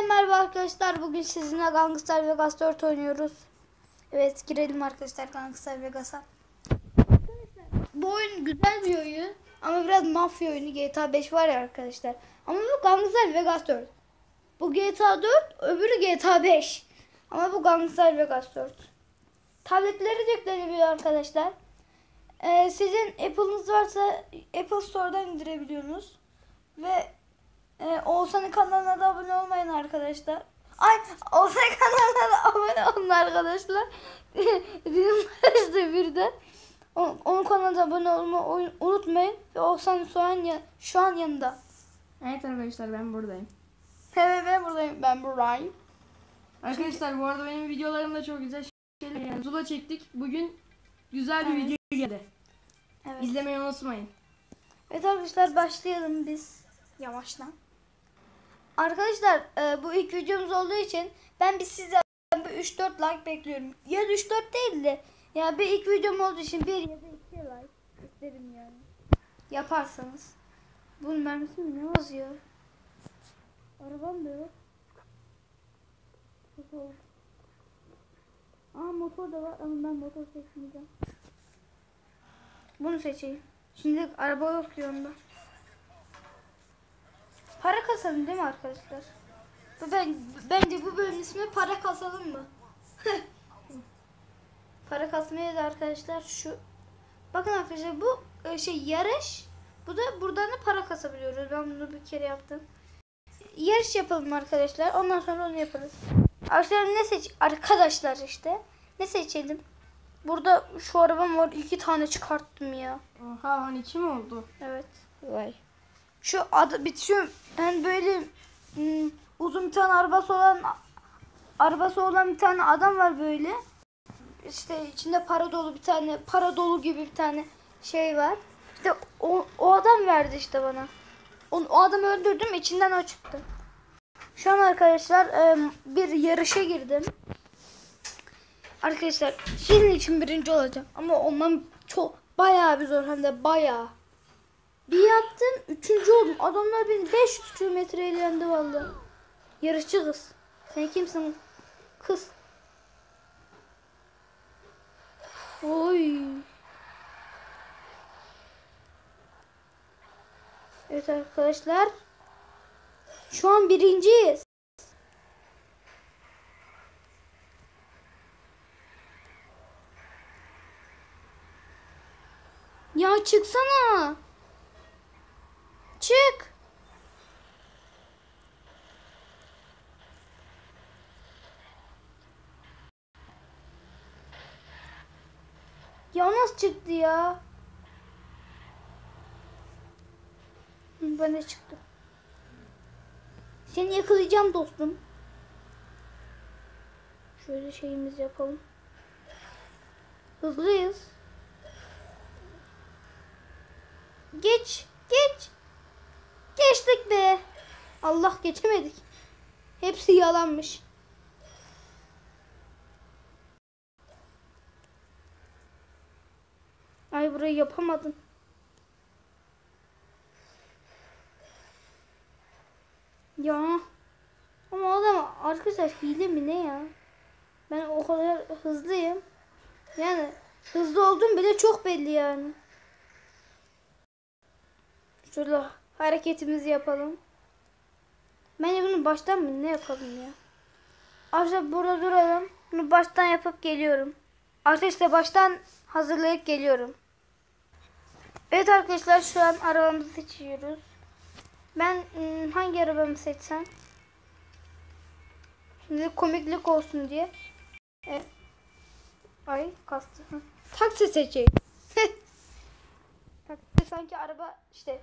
Merhaba arkadaşlar, bugün sizinle Gangster Vegas 4 oynuyoruz. Evet, girelim arkadaşlar Gangster Vegas'a. Bu oyun güzel bir oyun ama biraz mafya oyunu. GTA 5 var ya arkadaşlar. Ama bu Gangster Vegas 4. Bu GTA 4, öbürü GTA 5. Ama bu Gangster Vegas 4. Tabletleri de yüklenebiliyor arkadaşlar. Sizin Apple'ınız varsa Apple Store'dan indirebiliyorsunuz. Ve Oğuzhan'ın kanalına da abone olmayın arkadaşlar. Oğuzhan'ın kanalına da abone olun arkadaşlar. Dilim karıştı birden. Onun kanalına abone olmayı unutmayın. Ve Oğuzhan şu an yanında. Evet arkadaşlar, ben buradayım. Evet, ben buradayım. Arkadaşlar bu arada benim videolarımda çok güzel şeyler yani. Zula çektik. Bugün güzel bir video geldi. Evet. İzlemeyi unutmayın. Evet arkadaşlar, başlayalım biz yavaştan. Arkadaşlar bu ilk videomuz olduğu için ben sizden bir 3-4 like bekliyorum. Ya da 3-4 değil de ya bir ilk videom olduğu için 1 ya da 2 like isterim yani. Yaparsanız. Bunun mermisi mi ne yazıyor? Arabam da yok. Motor da var ama ben motor seçmeyeceğim. Bunu seçeyim. Şimdi araba yok yanımda. Para kasalım değil mi arkadaşlar? Bence bu bölümün ismi para kasalım mı? Para kasmaya da arkadaşlar şu. Bakın arkadaşlar bu yarış. Bu da buradan da para kasabiliyoruz. Ben bunu bir kere yaptım. Yarış yapalım arkadaşlar. Ondan sonra onu yaparız. Arkadaşlar işte. Ne seçelim? Burada şu arabam var. 2 tane çıkarttım ya. Oha, hani kim oldu? Evet. Vay. Şu adı bitiyor. Yani böyle uzun bir tane arabası olan bir tane adam var böyle. İşte içinde para dolu gibi bir tane şey var. İşte o adam verdi işte bana. O adamı öldürdüm, içinden o çıktı. Şu an arkadaşlar bir yarışa girdim. Arkadaşlar sizin için birinci olacağım. Ama olmam bayağı bir zor, hem de bayağı. Bir yaptım, 3. oldum. Adamlar beni 500 kilometreyle yendi vallahi. Yarışçı kız. Sen kimsin? Kız. Oy. Evet arkadaşlar. Şu an birinciyiz. Ya çıksana. Çık. Ya nasıl çıktı ya? Ben de çıktım. Seni yakalayacağım dostum. Şöyle şeyimizi yapalım. Hızlıyız. Geç. Geçtik be. Allah, geçemedik. Hepsi yalanmış. Ay, burayı yapamadım. Ya. Ama adam arkadaşlar hile mi ne ya? Ben o kadar hızlıyım. Yani hızlı olduğum bile çok belli yani. Şöyle hareketimizi yapalım. Bence bunu baştan mı ne yapalım ya? Arkadaşlar burada duralım. Bunu baştan yapıp geliyorum. Arkadaşlar baştan hazırlayıp geliyorum. Evet arkadaşlar, şu an arabamızı seçiyoruz. Ben hangi arabamı seçsem? Şimdi komiklik olsun diye. Ay kastı. Taksi seçeyim. Taksi sanki araba işte.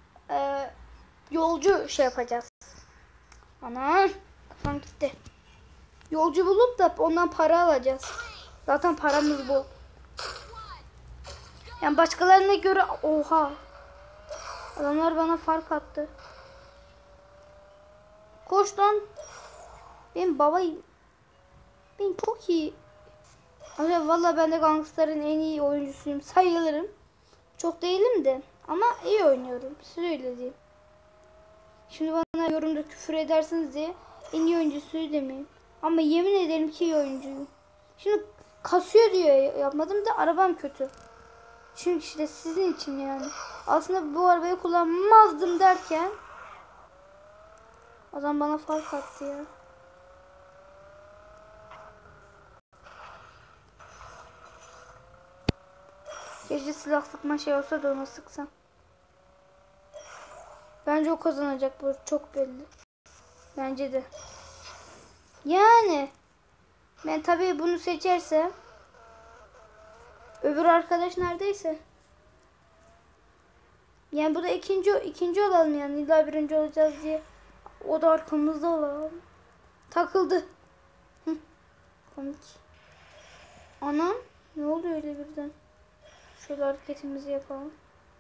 Yolcu şey yapacağız. Ana kafam gitti. Yolcu bulup da ondan para alacağız. Zaten paramız bol. Yani başkalarına göre oha. Adamlar bana fark attı. Koş lan. Benim babayım. Ben çok iyi. Vallahi ben de Gangster'ın en iyi oyuncusuyum sayılırım. Çok değilim de ama iyi oynuyorum. Size öyle diyeyim. Şimdi bana yorumda küfür edersiniz diye En iyi oyuncusu demeyin. Ama yemin ederim ki iyi oyuncuyum. Şimdi kasıyor diyor yapmadım da arabam kötü. Çünkü işte sizin için yani. Aslında bu arabayı kullanmazdım derken adam bana fark attı ya. Keşke silah sıkma şey olsa da ona sıksam. Bence o kazanacak, bu çok belli. Bence de. Yani ben tabii bunu seçersem öbür arkadaş neredeyse. Yani bu da ikinci olalım yani. İlla birinci olacağız diye. O da arkamızda olalım. Takıldı. Hı. Komik. Anam ne oluyor öyle birden? Şöyle hareketimizi yapalım.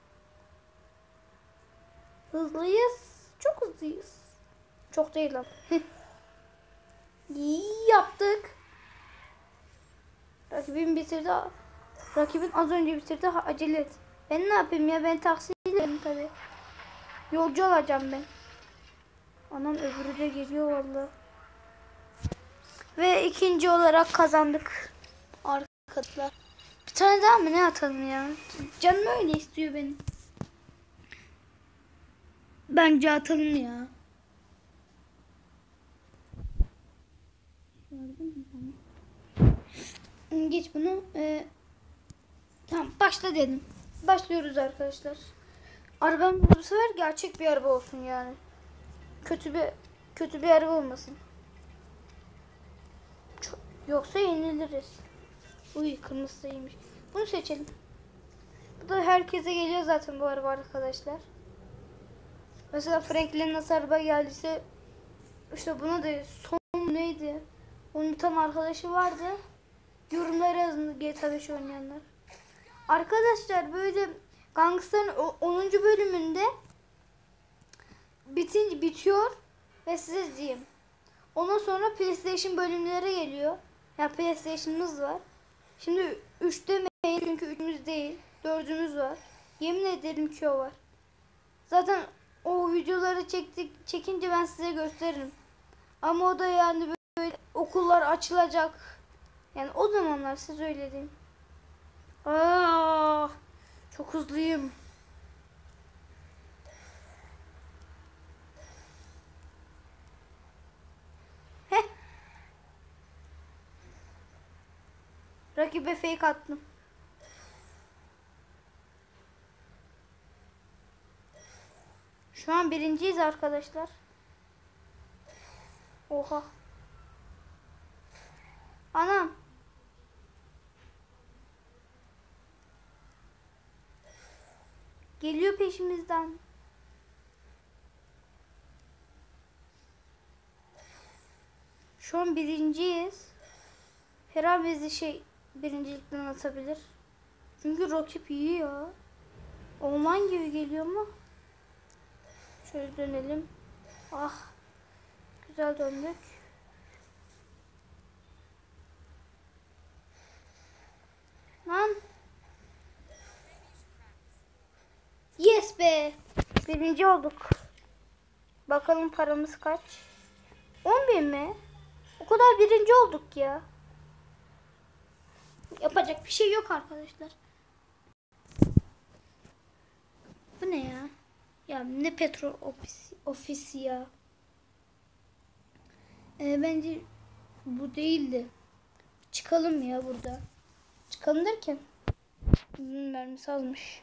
Hızlıyız. Çok hızlıyız. Çok değil lan. İyi yaptık. Rakibim bitirdi. Rakibin az önce bitirdi. Acele et. Ben ne yapayım ya? Ben taksiyle tabii. Yolcu olacağım ben. Anam öbürü de geliyor vallahi. Ve ikinci olarak kazandık. Arkadaşlar. Bir tane daha mı ne atalım ya? Canım öyle istiyor benim. Bence atalım ya. Geç bunu. Tamam başla dedim. Başlıyoruz arkadaşlar. Arabam bu sefer gerçek bir araba olsun yani. Kötü bir araba olmasın. Yoksa yeniliriz. Uy kırmızıymış. Bunu seçelim. Bu da herkese geliyor zaten bu araba arkadaşlar. Mesela Franklin'in nasıl araba geldiyse işte buna da son neydi? Onun bir tane arkadaşı vardı. Yorumlara yazın GTA 5 oynayanlar. Arkadaşlar böyle Gangster'ın 10. bölümünde bitiyor ve size diyeyim. Ondan sonra PlayStation bölümleri geliyor. Yani PlayStation'ımız var. Şimdi 3 demeyin çünkü 3'ümüz değil. 4'ümüz var. Yemin ederim ki o var. Zaten o videoları çekince ben size gösteririm. Ama o da yani böyle okullar açılacak. Yani o zamanlar siz öyle deyin. Aa, çok hızlıyım. Heh. Rakibe fake attım. Şu an birinciyiz arkadaşlar. Oha. Anam. Geliyor peşimizden. Şu an birinciyiz. Herhalde bizi birincilikten atabilir. Çünkü rakip iyi ya. Online gibi geliyor mu? Şöyle dönelim. Ah. Güzel döndük. Lan. Yes be. Birinci olduk. Bakalım paramız kaç? 10.000 mi? O kadar birinci olduk ya. Yapacak bir şey yok arkadaşlar. Bu ne ya? Ya ne petrol ofisi ya. Bence bu değildi. Çıkalım ya burada. Çıkalım derken mermisi azmış.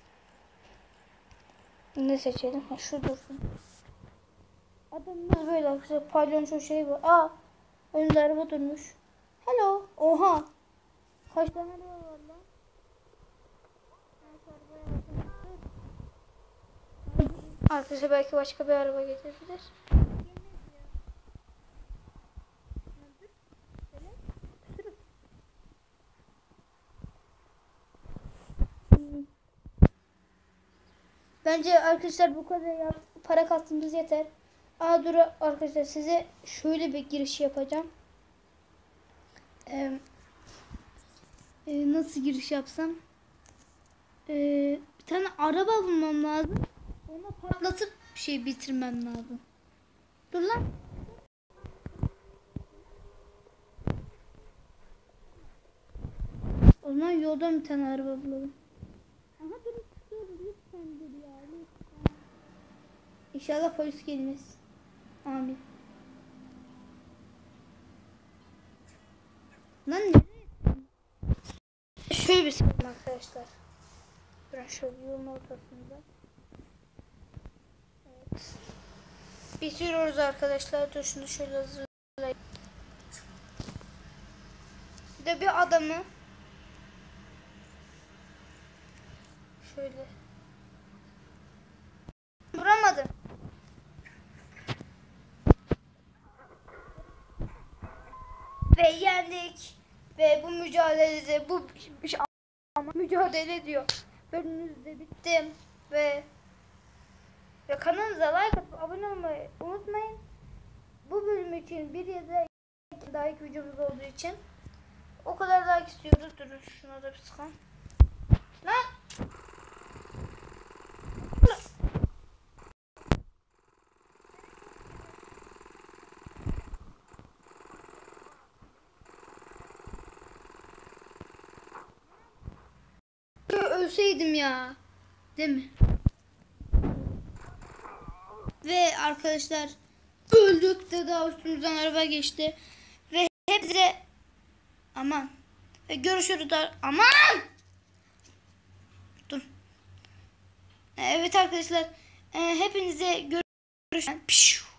Ne seçelim? Ha, şu dursun. Adamımız böyle arkadaşlar. Palyonço şey var. Aa, önünde araba durmuş. Hello. Oha. Kaç tane araba var lan? Arkadaşlar belki başka bir araba getirebilir. Bence arkadaşlar bu kadar para kastımız yeter. Dur arkadaşlar size şöyle bir giriş yapacağım. Nasıl giriş yapsam? Bir tane araba bulmam lazım. Ona patlatıp bitirmem lazım. Dur lan. yoldan bir tane araba bulalım. Aha dur lütfen dur ya. Lütfen. İnşallah polis gelmez. Amin. Lan nereye? Şöyle bir sıkıntı arkadaşlar. Ben şöyle yolun ortasında. Evet. Bitiriyoruz arkadaşlar. Dur şunu şöyle hazırlayayım. Bir de bir adamı şöyle vuramadım. Ve yendik. Ve bu mücadelede bu mücadele ediyor. Bölümümüz de bitti. Ve kanalımıza like atıp abone olmayı unutmayın. Bu bölüm için bir ya da iki daha ilk videomuz olduğu için o kadar like istiyoruz. Durun şuna da bir sıkalım. Lan! Ölseydim ya. Değil mi? Ve arkadaşlar öldük de daha üstümüzden araba geçti. Ve hepsi aman. Ve görüşürüz. Aman! Dur. Evet arkadaşlar. Hepinize görüşürüz.